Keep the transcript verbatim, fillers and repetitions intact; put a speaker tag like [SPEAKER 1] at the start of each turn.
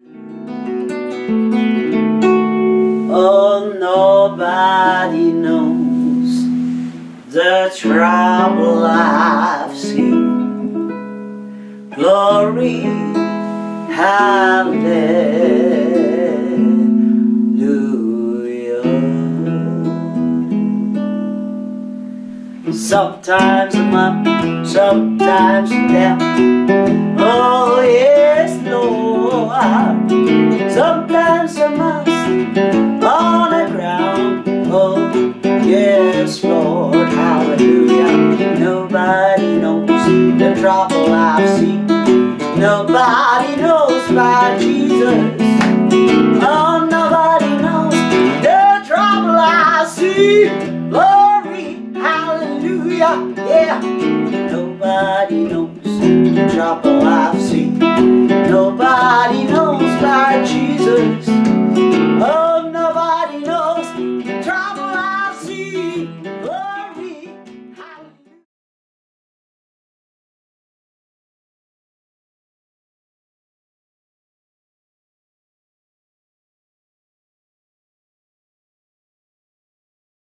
[SPEAKER 1] Oh, nobody knows the trouble I've seen. Glory, hallelujah. Sometimes I'm up, sometimes I'm down. Oh yes, Lord. Sometimes I'm up on the ground. Oh yes, Lord, hallelujah. Nobody knows the trouble I've seen. Nobody knows my Jesus. Oh, nobody knows the trouble I see. Glory, hallelujah, yeah. Nobody knows the trouble